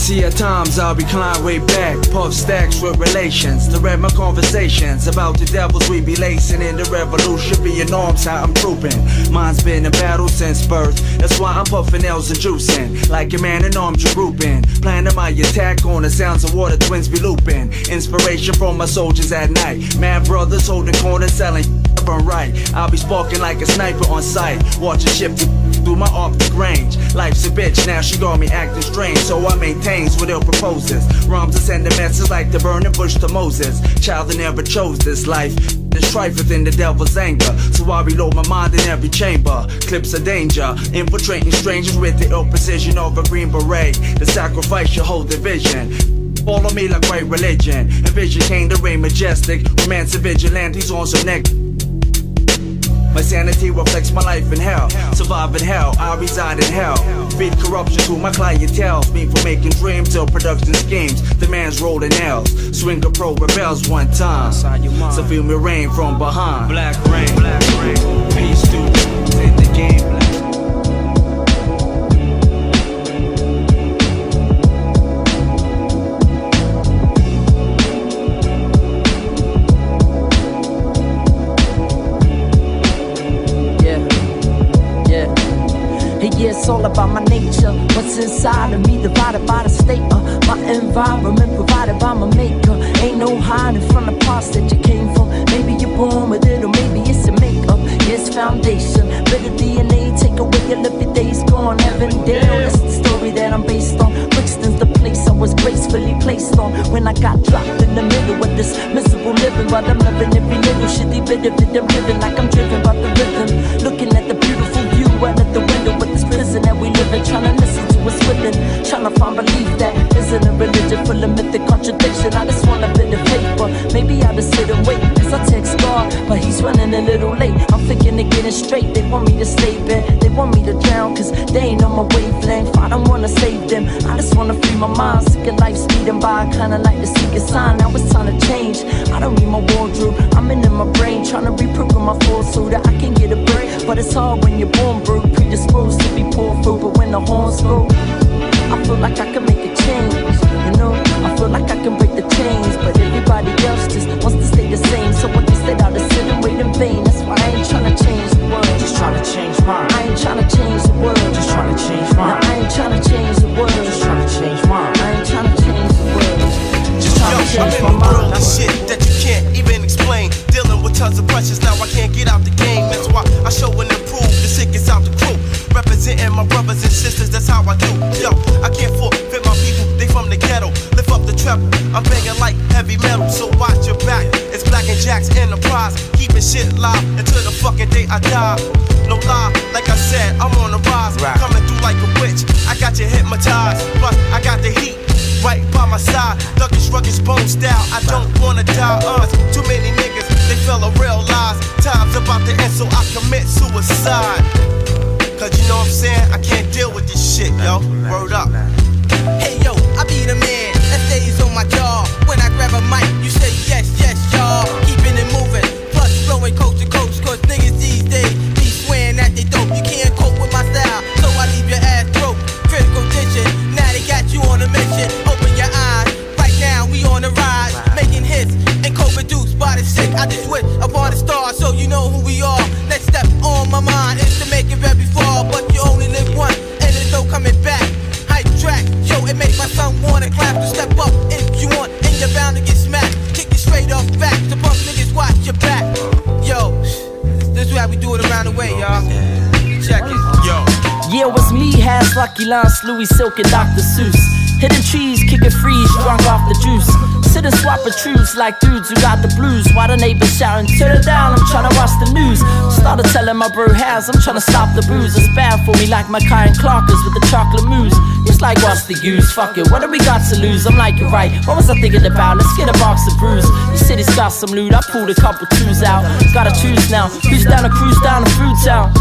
See, at times I'll recline way back, puff stacks with relations to read my conversations about the devils we be lacing in the revolution. Being norms how I'm trooping. Mine's been in battle since birth. That's why I'm puffing L's and juicing like a man in arms grouping. Planning my attack on the sounds of water twins be looping. Inspiration from my soldiers at night. Mad brothers holding corners selling from right. I'll be sparking like a sniper on sight. Watching shift through my optic range. Life's a bitch, now she got me acting strange. So I maintains what ill proposes. Rhymes are sending messages like the burning bush to Moses. Child that never chose this life. There's strife within the devil's anger. So I reload my mind in every chamber. Clips of danger, infiltrating strangers with the ill precision of a green beret. The sacrifice your whole division. Follow me like white religion. Envision came to reign majestic. Romance and vigilantes on some neck. My sanity reflects my life in hell. Survive in hell, I reside in hell. Feed corruption to my clientele. Me for making dreams till production schemes. The man's rolling nails. Swinger Pro rebels one time. So feel me rain from behind. Black rain, peace to in the game. Yeah, it's all about my nature. What's inside of me divided by the state of my environment provided by my maker. Ain't no hiding from the parts that you came from. Maybe you're born with it or maybe it's a makeup. Yeah, it's foundation. Better DNA, take away your living days gone. Avondale, that's the story that I'm based on. Brixton's the place I was gracefully placed on. When I got dropped in the middle of this miserable living, while I'm living every little shitty bit of it, I'm living like I'm driven by the rhythm. Looking at the beautiful view out of the window with this prison that we live in, trying to listen to us willing, trying to find belief that isn't a religion full of mythic contradiction. I just want a bit of paper, maybe I'll just sit and wait, cause I text God, but he's running a little late. I'm thinking of getting straight, they want me to stay bent, they want me to drown, cause they ain't on my wavelength. I don't wanna save them, I just wanna free my mind. Sick of life speeding by, I kinda like to seek a sign. Now it's time to change, I don't need my wardrobe, I'm in my brain, trying to reprogram my force so that I can get a break. But it's hard when you're born broke, predisposed to be poor through. But when the horns go, I feel like I can make a change, you know, I feel like I can break the chains. But everybody else just wants to stay the same, so I just stay out to sit and wait in vain. That's why I ain't trying to change the world, just trying to change mine. I ain't trying to change the world, just trying to change mine. No, I ain't trying to change the world, just trying to change mine. I ain't trying to change the world, just trying to change my mind. I'm in the world of shit that you can't even explain. Dealing with tons of pressures, now I can't get out the game. That's why I show and improve, the shit gets out the crew. Representing my brothers and sisters, that's how I do. Yo, I can't forfeit my people, they from the ghetto. Lift up the treble, I'm banging like heavy metal. So watch your back, it's Black and Jack's Enterprise. Keeping shit live until the fucking day I die. No lie, like I said, I'm on the rise. Coming through like a witch, I got you hypnotized. Plus, I got the heat right by my side. Thuggish, rugged, bone style, I don't wanna die. Too many niggas, they feel a real lies. Time's about to end, so I commit suicide. Cause you know what I'm saying, I can't deal with this shit, yo. Word up. Hey yo, I be the man that stays on my jaw. When I grab a mic, you say yes, yes, y'all. Keeping it moving, plus flowing coast to coast. Cause niggas these days be swearing that they dope. You can't cope with my style, so I leave your ass broke. Critical condition, now they got you on a mission. Open your eyes, right now we on the rise. Making hits and co-produced by the sick. I just wish upon the stars, so you know who we are. Next step on my mind is to make it very far. But you only live once, and there's no coming back. Hype track, yo, it make my son wanna clap. To step up if you want, and you're bound to get smacked. Kick it straight off back, to bump niggas watch your back. Yo, this is how we do it around the way, y'all. Check it, yo. Yeah, it was me, Has, Lucky Lance, Louis Silk, and Dr. Seuss. Hidden trees, kicking freeze, drunk off the juice. Sit and swap a truce like dudes who got the blues. While the neighbors shouting, turn it down, I'm trying to watch the news. Started telling my bro Has, I'm trying to stop the booze. It's bad for me like my Kyan Clarkers with the chocolate mousse. It's like, what's the use? Fuck it, what do we got to lose? I'm like, you're right, what was I thinking about? Let's get a box of brews. You said he's got some loot, I pulled a couple twos out. Gotta choose now, who's down to cruise down to Fruit Town?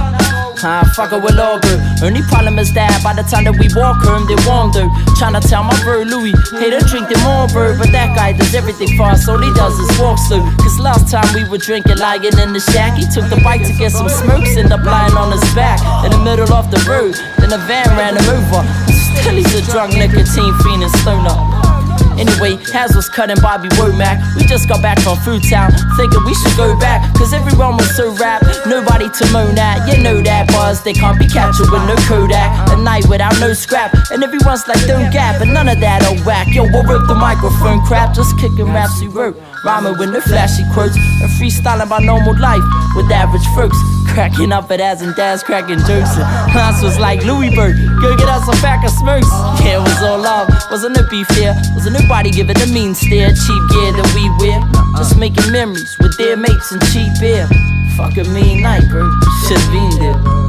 Fuck it, we'll all go. Only problem is that by the time that we walk home, they wander. Tryna tell my bro Louis, hey, don't drink them more, bro. But that guy does everything for us, all he does is walk slow. Cause last time we were drinking, lying in the shack, he took the bike to get some smokes, ended up lying on his back in the middle of the road. Then a van ran him over. Tilly's a drunk, nicotine fiend and stoner. Anyway, Haz was cutting Bobby Womack. We just got back from Food Town, thinking we should go back, cause everyone was so rap, nobody to moan at. You know that buzz, they can't be captured with no Kodak. A night without no scrap, and everyone's like don't gap, and none of that old whack. Yo, we'll rip the microphone crap, just kicking raps we wrote, rhyming with no flashy quotes, and freestyling by normal life with average folks. Cracking up at As and Daz, cracking jokes. And Hans was like Louis Bird, go get us a pack of smokes. Yeah, it was all love, wasn't no beef here, wasn't nobody giving a mean stare. Cheap gear that we wear, just making memories with their mates and cheap beer. Fuck a mean night, bro, should've been there.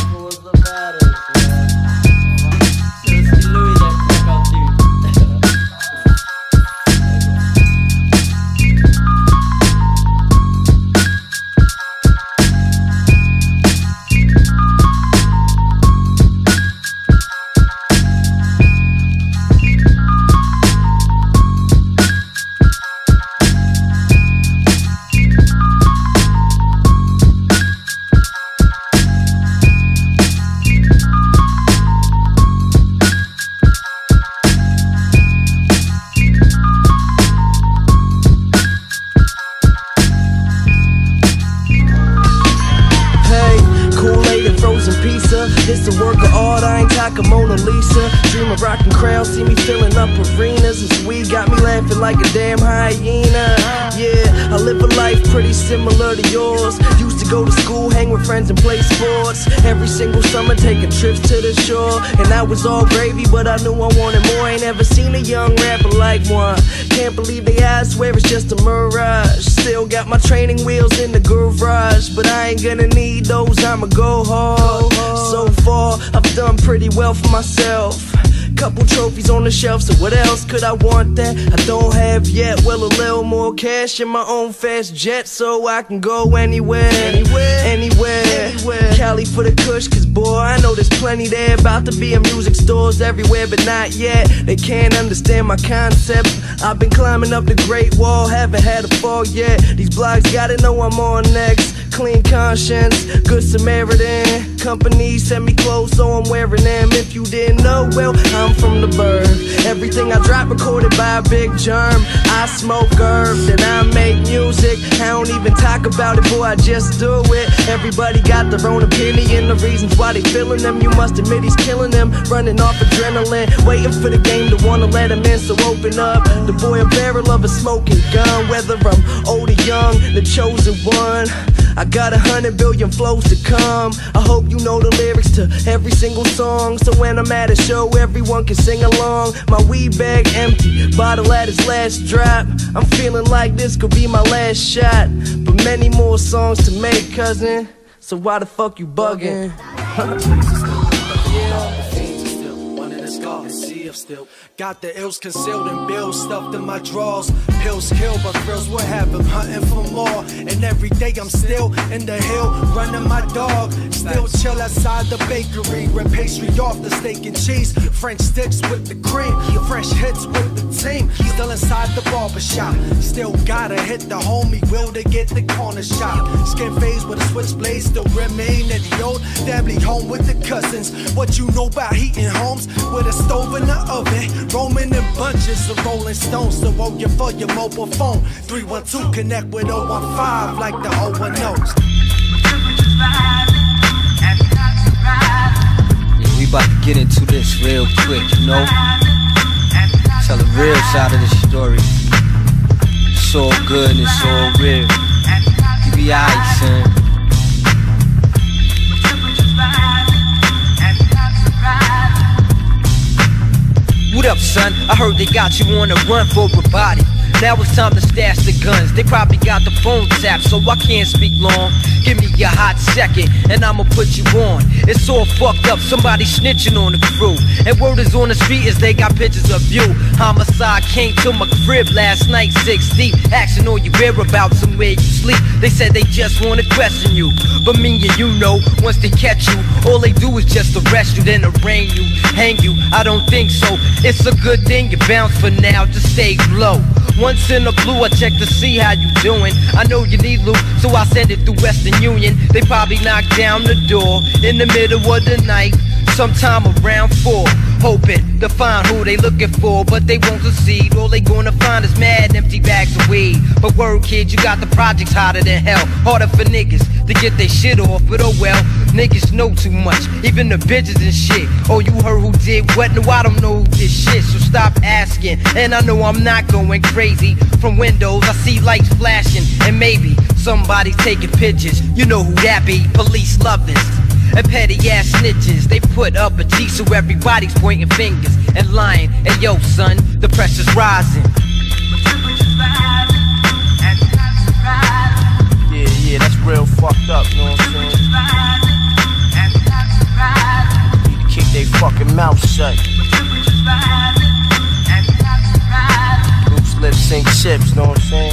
It's a work of art, I ain't talking Mona Lisa. Dream of rocking crowds, see me filling up arenas. This weed got me laughing like a damn hyena. Yeah, I live a life pretty similar to yours. Used to go to school, hang with friends and play sports. Every single summer taking trips to the shore. And that was all gravy, but I knew I wanted more. Ain't ever seen a young rapper like one. Can't believe they eyes, swear it's just a mirage. Still got my training wheels in the garage, but I ain't gonna need those, I'ma go hard. So far, I've done pretty well for myself. Couple trophies on the shelf, so what else could I want that I don't have yet? Well, a little more cash in my own fast jet, so I can go anywhere. Cali for the kush, cause boy, I know there's plenty there. About to be in music stores everywhere, but not yet. They can't understand my concept. I've been climbing up the Great Wall, haven't had a fall yet. These blogs gotta know I'm on next. Clean conscience, good Samaritan. Company sent me clothes, so I'm wearing them. If you didn't know, well, I'm from the bird. Everything I drop recorded by a big germ. I smoke herb, then I make music. I don't even talk about it, boy, I just do it. Everybody got their own opinion, the reasons why they feeling them. You must admit he's killing them, running off adrenaline, waiting for the game to wanna let him in, so open up. The boy a barrel of a smoking gun. Whether I'm old or young, the chosen one. I got 100 billion flows to come. I hope you know the lyrics to every single song, so when I'm at a show, everyone can sing along. My weed bag empty, bottle at its last drop. I'm feeling like this could be my last shot, but many more songs to make, cousin. So why the fuck you bugging? Still got the ills concealed in bills stuffed in my drawers. Pills kill, but thrills will have him hunting for more. And every day I'm still in the hill, running my dog. Still chill outside the bakery, rip pastry off the steak and cheese. French sticks with the cream, fresh hits with the team. Still inside the barbershop, still gotta hit the homie Will to get the corner shop. Skin phase with a switchblade, still remain at the old family home with the cousins. What you know about heating homes with a stove in the oven, roaming in bunches of rolling stones. So roll you for your mobile phone. 312 connect with 015 like the 010s. Yeah, we about to get into this real quick, you know. Tell the real side of the story. It's all good and it's all real. You be alright, son. What up, son? I heard they got you on the run for a body. Now it's time to stash the guns. They probably got the phone tapped, so I can't speak long. Give me a hot second, and I'ma put you on. It's all fucked up, somebody snitching on the crew. And word is on the street is they got pictures of you. Homicide came to my crib last night, 6 deep. Asking all your whereabouts and where you sleep. They said they just wanna question you, but me and you know, once they catch you, all they do is just arrest you, then arraign you, hang you. I don't think so. It's a good thing you bounce for now, just stay low. Once in the blue, I check to see how you doing. I know you need loot, so I send it through Western Union. They probably knock down the door in the middle of the night. sometime around 4, hoping to find who they looking for, but they won't succeed. All they gonna find is mad empty bags of weed. But word, kid, you got the projects hotter than hell. Harder for niggas to get their shit off, but oh well. Niggas know too much, even the bitches and shit. Oh, you heard who did what? No, I don't know who did shit, so stop asking. And I know I'm not going crazy. From windows, I see lights flashing, and maybe somebody taking pictures. You know who that be? Police lovers and petty ass snitches. They put up a G so everybody's pointing fingers and lying. Hey yo, son, the pressure's rising. Yeah, that's real fucked up, you know what I'm saying? Need to keep they fucking mouth shut. Loose lips sink chips, know what I'm saying?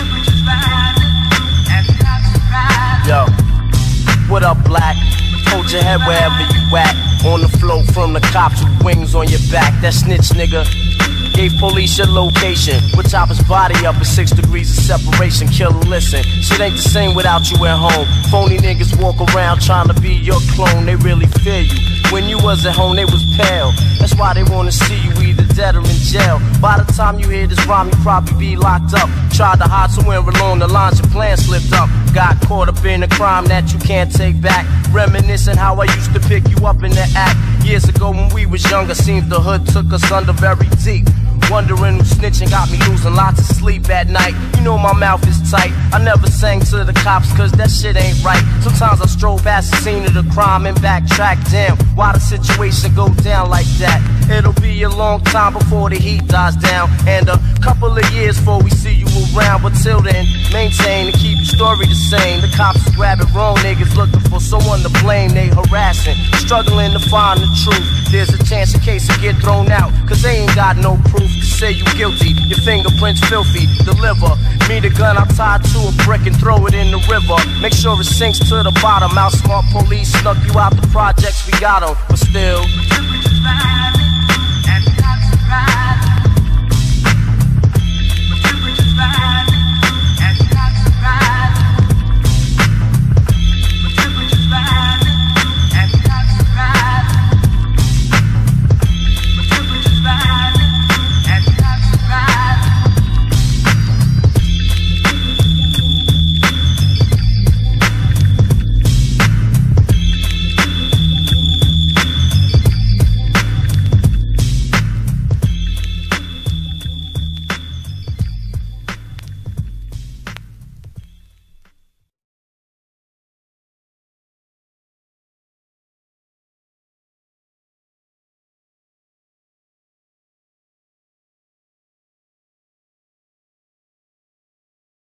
Yo, what up, black? Hold your head wherever you at. On the float from the cops with wings on your back. That snitch nigga gave police your location. We'll chop his body up at 6 degrees of separation. Killer, listen, shit ain't the same without you at home. Phony niggas walk around trying to be your clone. They really fear you. When you was at home, they was pale. That's why they wanna see you either dead or in jail. By the time you hear this rhyme, you probably be locked up. Tried to hide somewhere along the lines, your plan slipped up. Got caught up in a crime that you can't take back. Reminiscing how I used to pick you up in the act. Years ago when we was younger, seems the hood took us under very deep. Wondering who snitching got me losing lots of sleep at night. You know my mouth is tight. I never sang to the cops cause that shit ain't right. Sometimes I stroll past the scene of the crime and backtrack. Damn, why the situation go down like that? It'll be a long time before the heat dies down, and a couple of years before we see you around. But till then, maintain and keep your story the same. The cops is grabbing wrong niggas looking for someone to blame. They harassing, struggling to find the truth. There's a chance in case you get thrown out, cause they ain't got no proof to say you guilty. Your fingerprints filthy, deliver me the gun, I'll tie to a brick and throw it in the river. Make sure it sinks to the bottom. Outsmart police, snuck you out the projects, we got 'em, but still